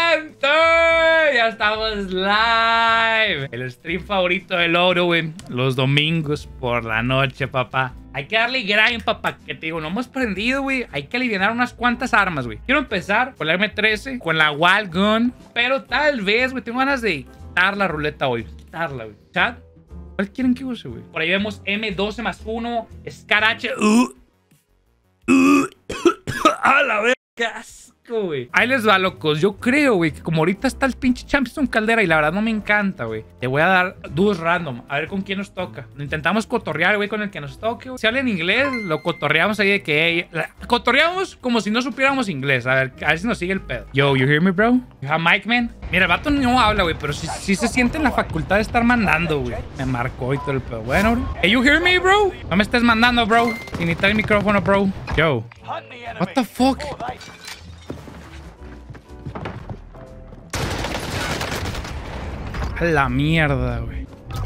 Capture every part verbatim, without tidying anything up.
gente! Ya estamos live. El stream favorito del oro, güey. Los domingos por la noche, papá. Hay que darle grind, papá. Que te digo, no hemos prendido, güey. Hay que aliviar unas cuantas armas, güey. Quiero empezar con la M trece, con la Wild Gun. Pero tal vez, güey, tengo ganas de quitar la ruleta hoy. Quitarla, güey. ¿Chat? ¿Cuál quieren que use, güey? Por ahí vemos M doce más uno. Scarache. Uh. Uh. A la verga. Qué asco, güey. Ahí les va, locos. Yo creo, güey, que como ahorita está el pinche Champion Caldera y la verdad no me encanta, güey. Te voy a dar dúos random. A ver con quién nos toca. Intentamos cotorrear, güey, con el que nos toque, güey. Si hablan inglés, lo cotorreamos ahí de que... Hey, la... cotorreamos como si no supiéramos inglés. A ver, a ver si nos sigue el pedo. Yo, you hear me, bro? You have mic, man? Mira, el vato no habla, güey, pero sí, sí se siente en la facultad de estar mandando, güey. Me marcó y todo el pedo. Bueno, bro. Hey, you hear me, bro? No me estés mandando, bro. Sin necesitar el micrófono, bro. Yo. What the fuck? A la mierda, güey.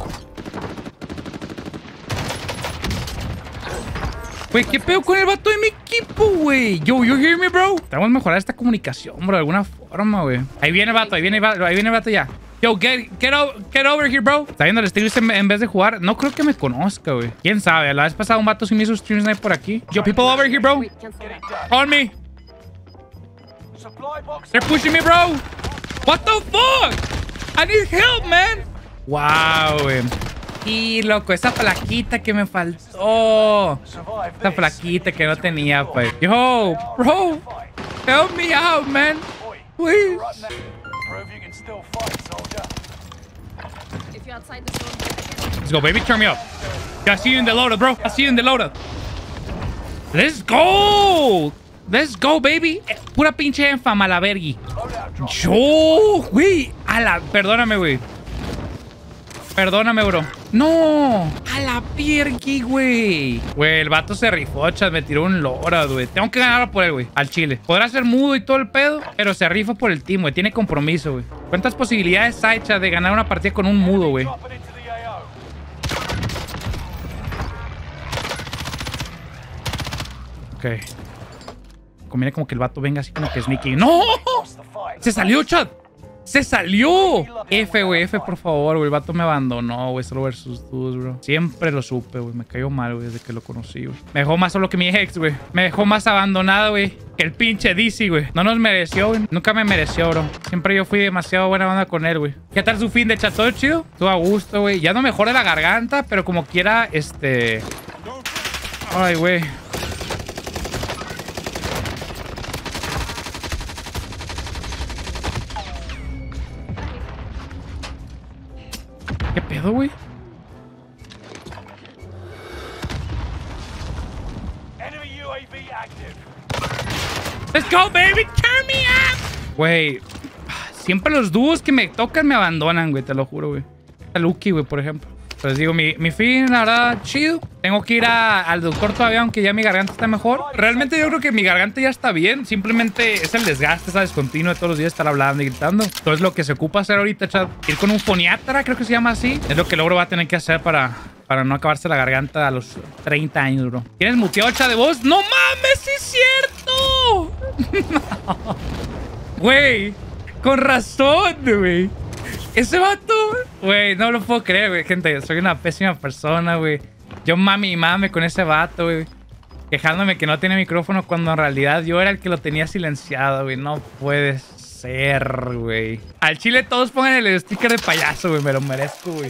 Güey, ¿qué pedo con el vato de mi equipo, güey? Yo, you hear me, bro? Tenemos que mejorar esta comunicación, bro, de alguna forma, güey. Ahí viene el vato, ahí viene el vato, ahí viene el vato ya. Yo, get, get, o get over here, bro. Está viendo el stream en, en vez de jugar. No creo que me conozca, güey. ¿Quién sabe? La vez pasada un vato sí me hizo stream snipe por aquí. Yo, people over here, bro. On me. They're pushing me, bro. What the fuck? I need help, man. Wow, güey. Y, loco, esa plaquita que me faltó. Esa plaquita que no tenía, pues. Yo, bro. Help me out, man. Please. Let's go, baby. Turn me up. I see you in the loader, bro. I see you in the loader. Let's go. Let's go, baby. Eh, pura pinche enfama, la vergui. Yo, güey. A la... Perdóname, güey. Perdóname, bro. No. A la piergui, güey. Güey, el vato se rifó, chat. Me tiró un lora, güey. Tengo que ganar por él, güey. Al chile. Podrá ser mudo y todo el pedo, pero se rifa por el team, güey. Tiene compromiso, güey. ¿Cuántas posibilidades hay, chat, de ganar una partida con un mudo, güey? Ok. Conviene como que el vato venga así como que sneaky. ¡No! ¡Se salió, chat! ¡Se salió! F, güey. F, por favor, güey. El vato me abandonó, güey. Solo versus dudes, bro. Siempre lo supe, güey. Me cayó mal, güey, desde que lo conocí, güey. Me dejó más solo que mi ex, güey. Me dejó más abandonado, güey, que el pinche D C, güey. No nos mereció, güey. Nunca me mereció, bro. Siempre yo fui demasiado buena banda con él, güey. ¿Qué tal su fin de chat? ¿Todo chido? Todo a gusto, güey. Ya no mejora la garganta, pero como quiera, este... Ay, güey. ¿Qué pedo, güey? Let's go, baby. Turn me up. Güey, siempre los dúos que me tocan me abandonan, güey. Te lo juro, güey. Lucky, güey, por ejemplo. Pues digo, mi, mi fin, la verdad, chido. Tengo que ir a, al doctor todavía, aunque ya mi garganta está mejor. Realmente yo creo que mi garganta ya está bien. Simplemente es el desgaste, ¿sabes? Continuo de todos los días estar hablando y gritando. Entonces lo que se ocupa hacer ahorita, chat, ir con un foniatra, creo que se llama así. Es lo que el logro va a tener que hacer para, para no acabarse la garganta a los treinta años, bro. ¿Tienes muteado el chat de voz? ¡No mames, sí es cierto! No. Güey, con razón, güey. Ese vato, güey, no lo puedo creer, güey, gente. Soy una pésima persona, güey. Yo mami y mame con ese vato, güey. Quejándome que no tiene micrófono cuando en realidad yo era el que lo tenía silenciado, güey. No puede ser, güey. Al chile todos pongan el sticker de payaso, güey. Me lo merezco, güey.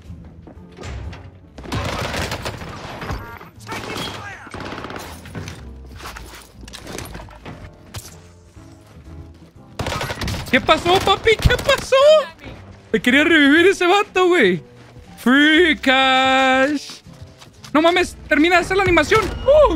¿Qué pasó, papi? ¿Qué pasó? Me quería revivir ese vato, güey. Free cash. No mames, termina de hacer la animación. Uh.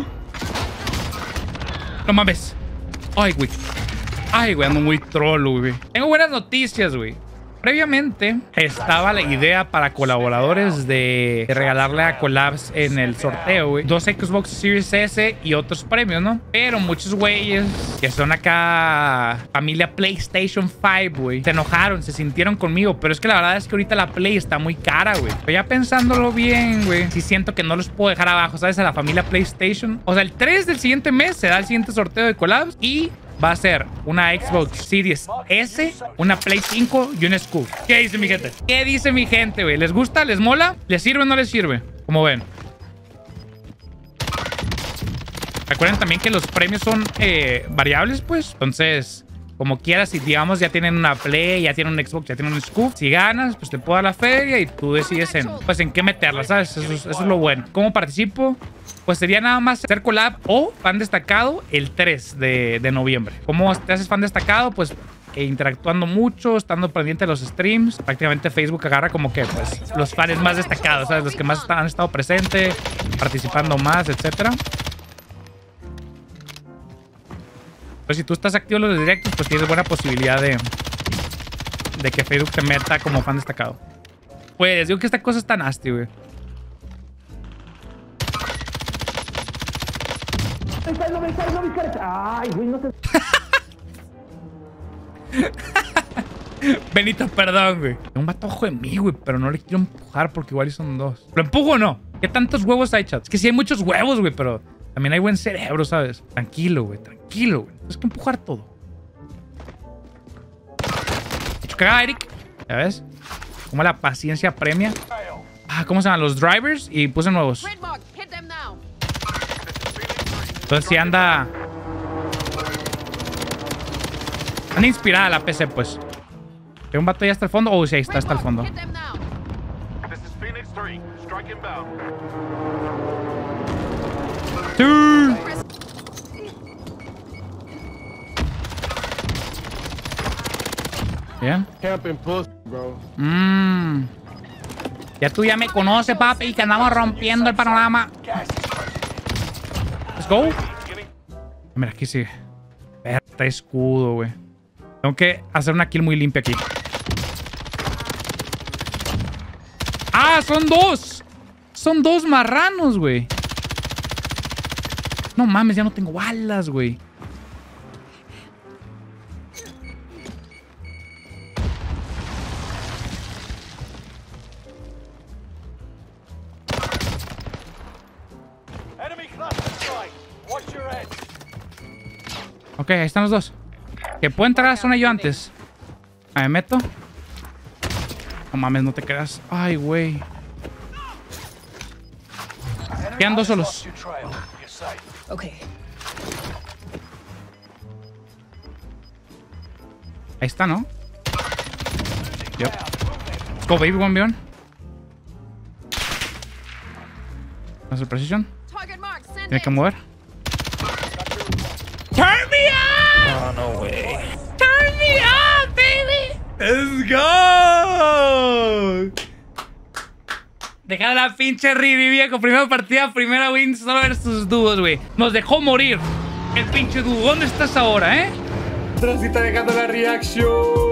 No mames. Ay, güey. Ay, güey, ando muy troll, güey. Tengo buenas noticias, güey. Previamente estaba la idea para colaboradores de regalarle a Collabs en el sorteo, güey, dos Xbox Series S y otros premios, ¿no? Pero muchos güeyes que son acá familia PlayStation cinco, güey, se enojaron, se sintieron conmigo. Pero es que la verdad es que ahorita la Play está muy cara, güey. Pero ya pensándolo bien, güey, sí siento que no los puedo dejar abajo, ¿sabes? A la familia PlayStation. O sea, el tres del siguiente mes se da el siguiente sorteo de Collabs y va a ser una Xbox Series S, una Play cinco y un Scoop. ¿Qué dice mi gente? ¿Qué dice mi gente, güey? ¿Les gusta? ¿Les mola? ¿Les sirve o no les sirve? Como ven. Recuerden también que los premios son eh, variables, pues. Entonces, como quieras, si digamos ya tienen una Play, ya tienen un Xbox, ya tienen un Scoop, si ganas, pues te puedo dar la feria y tú decides en, pues, en qué meterla, ¿sabes? Eso, eso es lo bueno. ¿Cómo participo? Pues sería nada más hacer collab o fan destacado el tres de, de noviembre. ¿Cómo te haces fan destacado? Pues eh, interactuando mucho, estando pendiente de los streams. Prácticamente Facebook agarra como que pues los fans más destacados, ¿sabes? Los que más han estado presentes, participando más, etcétera. Pues si tú estás activo en los directos, pues tienes buena posibilidad de, de que Facebook te meta como fan destacado. Pues digo que esta cosa está nasty, güey. Ay, güey, no sé. Benito, perdón, güey. Tengo un vato ojo de mí, güey, pero no le quiero empujar porque igual son dos. ¿Lo empujo o no? ¿Qué tantos huevos hay, chat? Es que sí hay muchos huevos, güey, pero también hay buen cerebro, ¿sabes? Tranquilo, güey, tranquilo, güey. Tienes que empujar todo. Hecho cagada, Eric. ¿Ya ves? Como la paciencia premia. Ah, ¿cómo se llaman? Los drivers y puse nuevos. Entonces sí anda... Anda inspirada la P C, pues. ¿Hay un vato ya hasta el fondo? Oh, sí, ahí está, hasta el fondo. Sí. Bien. Mmm. Ya tú ya me conoces, papi, que andamos rompiendo el panorama. Let's go. Mira, aquí sigue. Está escudo, güey. Tengo que hacer una kill muy limpia aquí. ¡Ah! ¡Son dos! Son dos marranos, güey. No mames, ya no tengo balas, güey. Ok, ahí están los dos. Que puedo entrar a la zona yo antes. A ver, me meto. No mames, no te creas. Ay, güey. Quedan dos solos. Ok. Ahí está, ¿no? Yep. Let's go, baby, one beyond. Vamos a precision. Tiene que mover. Turn me up! Oh, no way. Turn me up, baby! Let's go! Deja la pinche Rivi, viejo. Primera partida, primera win solo versus dúos, güey. Nos dejó morir el pinche dúo. ¿Dónde estás ahora, eh? Transita dejando la reacción.